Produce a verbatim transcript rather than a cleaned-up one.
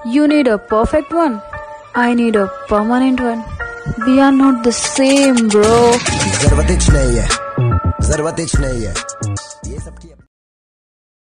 You need a perfect one. I need a permanent one. We are not the same, bro. जरूरत ही नहीं है, जरूरत ही नहीं है, ये सब की